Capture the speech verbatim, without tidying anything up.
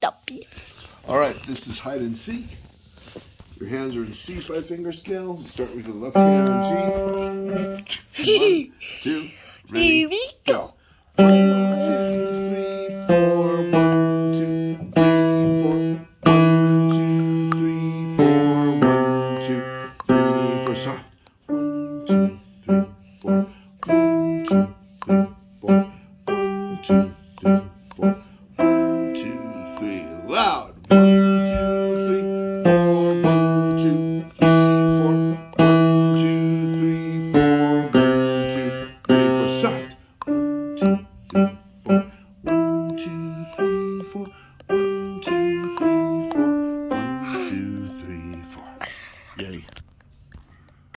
Dumpy. All right, this is hide and seek. Your hands are in C five finger scale. Start with the left hand on G. One, two, ready, Here we go. One, two.